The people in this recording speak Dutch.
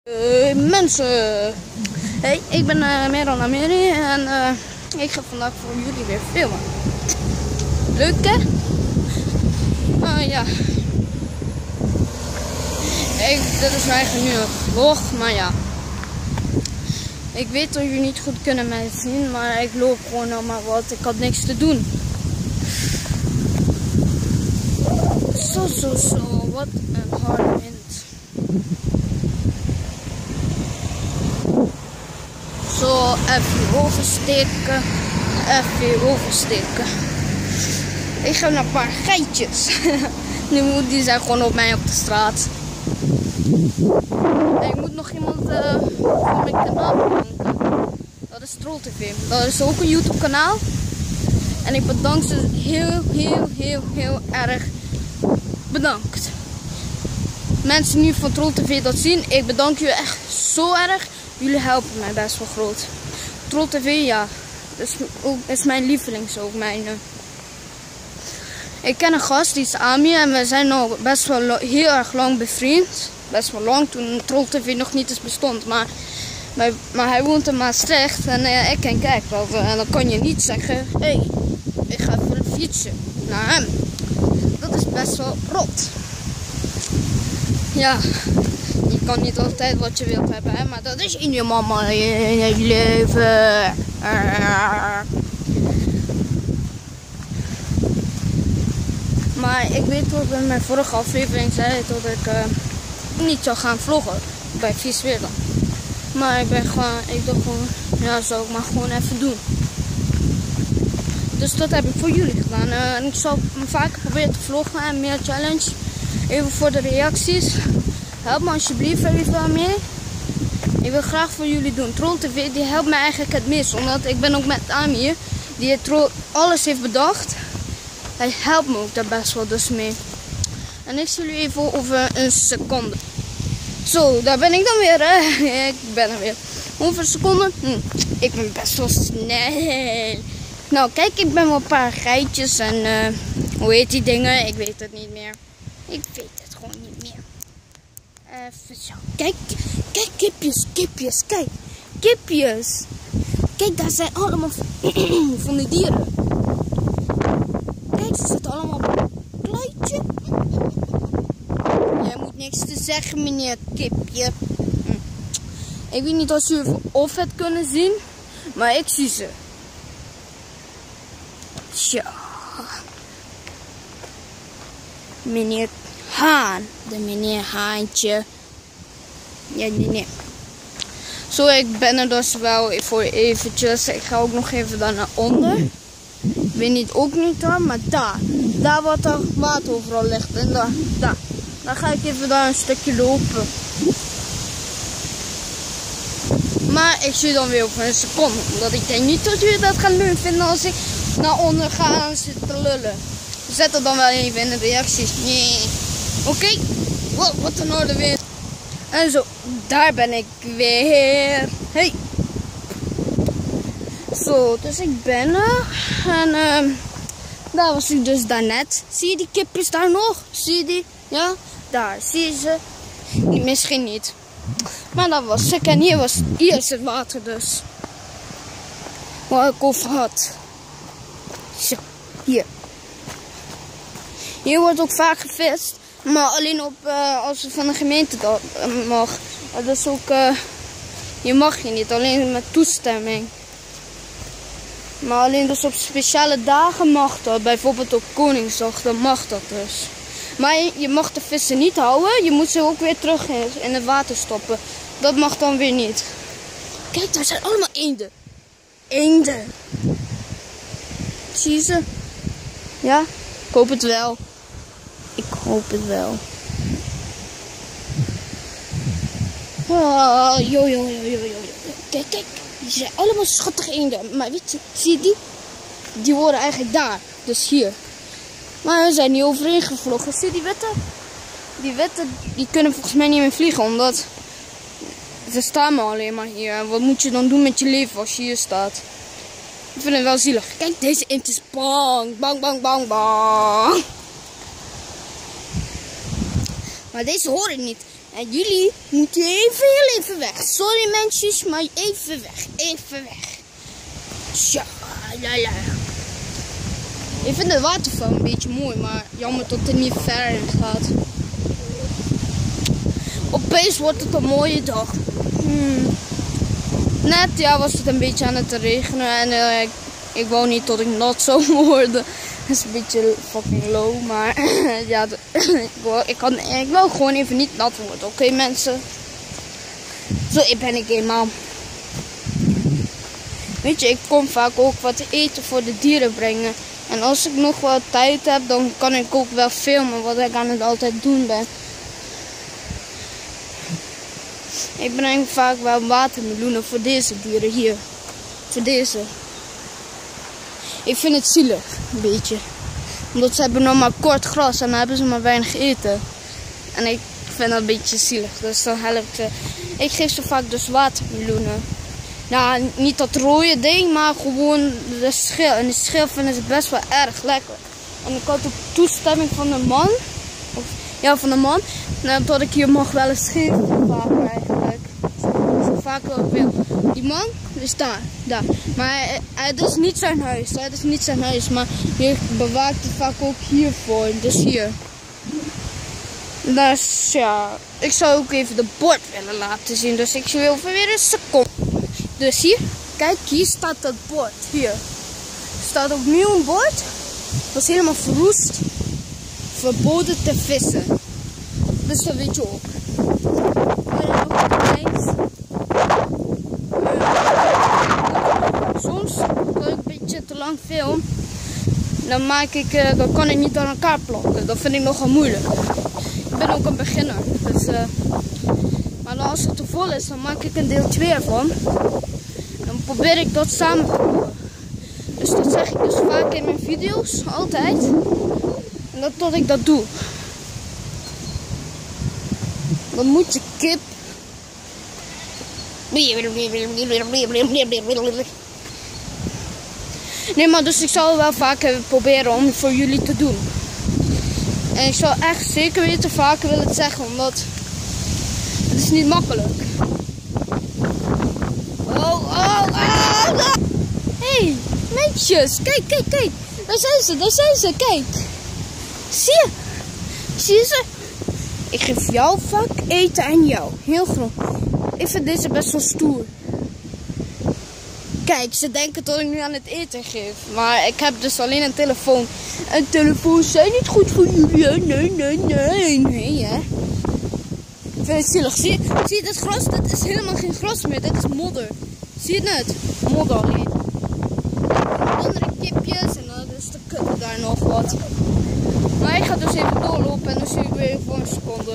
Mensen, hey, ik ben Meron Amiri en ik ga vandaag voor jullie weer filmen. Leuk hè? Ja. Dit is eigenlijk nu een vlog, maar ja. Ik weet dat jullie niet goed kunnen mij zien, maar ik loop gewoon nog maar wat. Ik had niks te doen. Zo, wat een harde wind. Zo, even oversteken. Ik ga naar een paar geitjes. Die zijn gewoon op mij op de straat. En ik moet nog iemand voor mijn kanaal bedanken. Dat is Troll TV. Dat is ook een YouTube kanaal. En ik bedank ze heel erg bedankt. Mensen die van Troll TV dat zien, ik bedank jullie echt zo erg. Jullie helpen mij best wel groot. Troll TV, ja, is mijn lievelings ook. Ik ken een gast, die is Ami en we zijn nog best wel heel erg lang bevriend. Best wel lang, toen Troll TV nog niet eens bestond. Maar hij woont in Maastricht en ik ken Kijkveld. En dan kan je niet zeggen, hé, ik ga even een fietsen naar hem. Dat is best wel rot. Ja, je kan niet altijd wat je wilt hebben, hè? Maar dat is in je mama in het leven. Maar ik weet wat in mijn vorige aflevering zei dat ik niet zou gaan vloggen bij Vies weer dan. Maar ik dacht gewoon, ja, zou ik maar gewoon even doen. Dus dat heb ik voor jullie gedaan. En ik zal vaker proberen te vloggen en meer challenge. Even voor de reacties. Help me alsjeblieft even mee. Ik wil graag voor jullie doen. Troll TV die helpt me eigenlijk het meest. Omdat ik ben ook met Amir. Die alles heeft bedacht. Hij helpt me ook daar best wel dus mee. En ik zie jullie even over een seconde. Zo, daar ben ik dan weer. Hè? Ik ben er weer. Over een seconde. Ik ben best wel snel. Nou kijk, ik ben wel een paar geitjes. En hoe heet die dingen? Ik weet het niet meer. Ik weet het gewoon niet meer. Even zo. Kijk, kipjes. Kijk, kipjes. Kijk, daar zijn allemaal van die dieren. Kijk, ze zitten allemaal op een kluitje. Jij moet niks te zeggen, meneer kipje. Ik weet niet of jullie of het kunnen zien, maar ik zie ze. Tja. Meneer Haan. De meneer Haantje. Ja, nee. Zo, ik ben er dus wel voor eventjes. Ik ga ook nog even daar naar onder. Ik weet niet, ook niet waar, maar daar wat er water overal ligt. En daar ga ik even daar een stukje lopen. Maar ik zie dan weer over een seconde. Omdat ik denk niet dat jullie dat gaan leuk vinden als ik naar onder ga en zit te lullen. Zet het dan wel even in de reacties. Nee. Oké. Wow, wat een harde wind. En zo, daar ben ik weer. Hey. Zo, dus ik ben er. En daar was ik dus daarnet. Zie je die kipjes daar nog? Zie je die? Ja, daar. Zie je ze? Misschien niet. Maar dat was ik. En hier is het water dus. Waar ik over had. Zo, hier. Hier wordt ook vaak gevist. Maar alleen als het van de gemeente dat mag. Dat is ook, je mag je niet, alleen met toestemming. Maar alleen dus op speciale dagen mag dat. Bijvoorbeeld op Koningsdag, dan mag dat dus. Maar je mag de vissen niet houden. Je moet ze ook weer terug in het water stoppen. Dat mag dan weer niet. Kijk, daar zijn allemaal eenden. Eenden. Zie je ze? Ja? Ik hoop het wel. Ik hoop het wel. Oh, yo. Kijk. Die zijn allemaal schattige eenden. Maar weet je, zie je die? Die horen eigenlijk daar. Dus hier. Maar we zijn niet overheen gevlogen. Zie je die witte? Die witte, die kunnen volgens mij niet meer vliegen. Omdat ze staan maar alleen maar hier. Wat moet je dan doen met je leven als je hier staat? Ik vind het wel zielig. Kijk, deze eend is bang. Bang. Maar deze horen niet. En jullie moeten heel even weg. Sorry mensjes, maar even weg. Even weg. Tja, la la. Ik vind het waterval een beetje mooi, maar jammer dat het niet ver in gaat. Opeens wordt het een mooie dag. Net ja, was het een beetje aan het regenen en ik wou niet dat ik nat zou worden. Dat is een beetje fucking low, maar ja, ik wil gewoon even niet nat worden, oké mensen? Zo ben ik eenmaal. Weet je, ik kom vaak ook wat eten voor de dieren brengen. En als ik nog wat tijd heb, dan kan ik ook wel filmen wat ik aan het altijd doen ben. Ik breng vaak wel watermeloenen voor deze dieren hier. Voor deze. Ik vind het zielig, een beetje. Omdat ze hebben nog maar kort gras en dan hebben ze maar weinig eten. En ik vind dat een beetje zielig. Dus dan help ik. Ik geef ze vaak dus watermeloenen. Nou, niet dat rode ding, maar gewoon de schil. En de schil vinden ze best wel erg lekker. En ik had ook toestemming van de man. Van de man. Dat ik hier mag wel eens geven vaak eigenlijk. Zo vaak wel ik wil. Die man is daar. Maar het is niet zijn huis. Het is niet zijn huis. Maar je bewaakt het vaak ook hiervoor. Dus hier. Dus ja. Ik zou ook even de bord willen laten zien. Dus ik wil weer een seconde. Dus hier. Kijk, hier staat dat bord. Hier. Er staat opnieuw een bord. Het was helemaal verroest. Verboden te vissen. Dus dat weet je ook. Soms, als ik een beetje te lang film, dan kan ik niet aan elkaar plakken. Dat vind ik nogal moeilijk. Ik ben ook een beginner. Dus, maar als het te vol is, dan maak ik een deel 2 ervan. Dan probeer ik dat samen te voegen. Dus dat zeg ik dus vaak in mijn video's, altijd. En dat ik dat doe. Dan moet je kip. Nee, maar dus ik zal wel vaker proberen om voor jullie te doen. En ik zal echt zeker weten vaker willen zeggen, omdat het is niet makkelijk. Hey, mensjes, kijk. Daar zijn ze, kijk. Zie je ze? Ik geef jou vaak eten en jou. Heel groot. Ik vind deze best wel stoer. Kijk, ze denken dat ik nu aan het eten geef. Maar ik heb dus alleen een telefoon. En telefoons zijn niet goed voor jullie. Nee, hè. Ik vind het zielig. Zie je dit gras? Dit is helemaal geen gras meer. Dit is modder. Zie je het? Modder alleen. Andere kipjes en dan is de kut daar nog wat. Maar ik ga dus even doorlopen en dan zie ik weer voor een seconde.